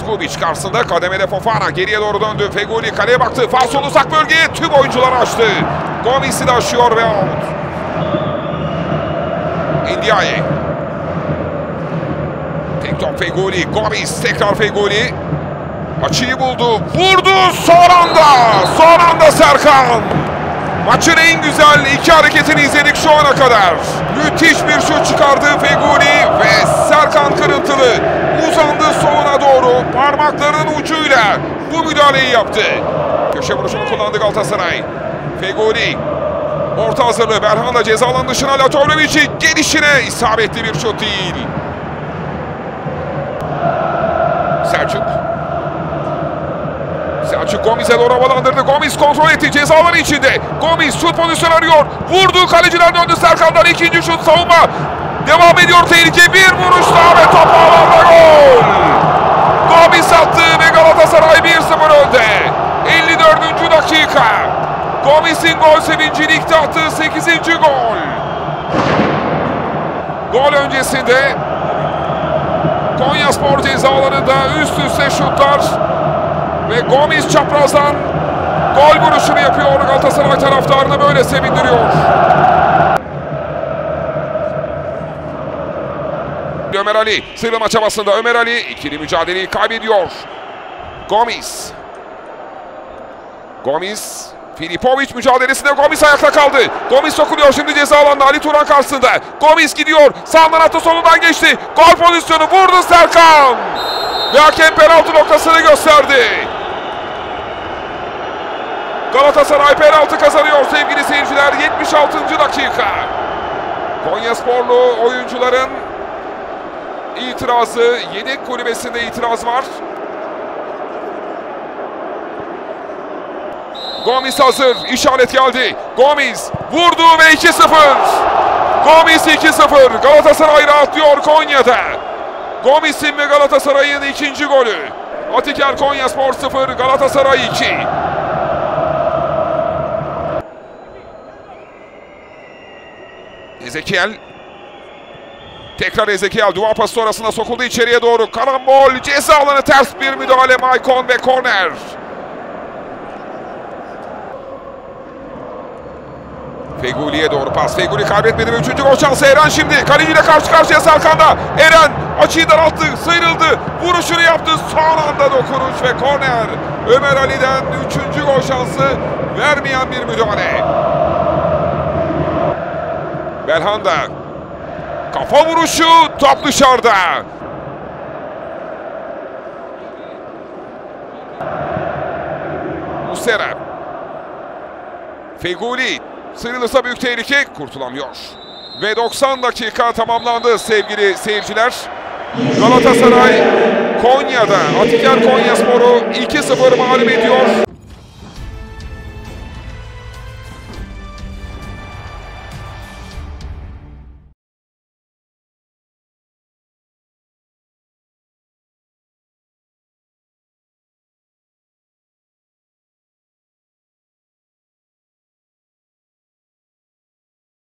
Kubic karşısında, kademede Fofana geriye doğru döndü. Feghouli kaleye baktı. Falsolu uzak bölgeye tüm oyuncular açtı. Gomis'i de aşıyor ve out. Ndiaye. Tek top Feghouli. Gomis tekrar Feghouli. Açıyı buldu. Vurdu son anda Serkan. Maçın en güzel iki hareketini izledik şu ana kadar. Müthiş bir şut çıkardı Feghouli ve Serkan Kırıntılı uzandı soluna doğru. Parmaklarının ucuyla bu müdahaleyi yaptı. Köşe vuruşunu kullandı Galatasaray. Feghouli. Orta hazırlığı. Belhanda ceza alanı dışına Latovlevic'i gelişine isabetli bir şut değil. Selçuk Gomis'e doğru havalandırdı. Gomis kontrol etti. Ceza alanı içinde. Gomis şut pozisyonu arıyor. Vurdu. Kaleciler döndü. Serkan'dan ikinci şut, savunma. Devam ediyor tehlike. Bir vuruş daha ve top ağlarda gol. Gomis attı ve Galatasaray 1-0 önde. 54. dakika. Gomis'in gol sevinci ligde attığı 8. gol. Gol öncesinde Konyaspor ceza alanında üst üste şutlar ve Gomis çaprazdan gol vuruşunu yapıyor. Galatasaray taraftarını böyle sevindiriyor. Ömer Ali sıyrılma çabasında. Ömer Ali ikili mücadeleyi kaybediyor. Gomis Filipovic mücadelesinde Gomis ayakta kaldı. Gomis sokuluyor şimdi ceza alanında Ali Turan karşısında. Gomis gidiyor. Sağdan attı, solundan geçti. Gol pozisyonu, vurdu Serkan. Ve hakem penaltı noktasını gösterdi. Galatasaray penaltı kazanıyor sevgili seyirciler. 76. dakika. Konyasporlu oyuncuların itirazı, yedek kulübesinde itiraz var. Gomis hazır. İşaret geldi. Gomis vurdu ve 2-0. Gomis 2-0. Galatasaray rahatlıyor Konya'da. Gomis'in ve Galatasaray'ın ikinci golü. Atiker Konyaspor 0, Galatasaray 2. Ezekiel. Tekrar Ezekiel duvar pası sonrasında sokuldu içeriye doğru. Karambol, ceza alanı, ters bir müdahale. Maicon ve korner. Feghouli'ye doğru pas. Feghouli kaybetmedi ve 3. gol şansı. Eren şimdi kaleciyle karşı karşıya Serkan'da. Eren açıyı daralttı, sıyrıldı. Vuruşunu yaptı. Son anda dokunuş ve korner. Ömer Ali'den 3. gol şansı vermeyen bir müdahale. Belhanda. Kafa vuruşu, top dışarıda. Muslera. Feghouli. Sıyrılırsa büyük tehlike, kurtulamıyor. Ve 90 dakika tamamlandı sevgili seyirciler. Galatasaray Konya'da Atiker Konyaspor'u 2-0 mağlup ediyor.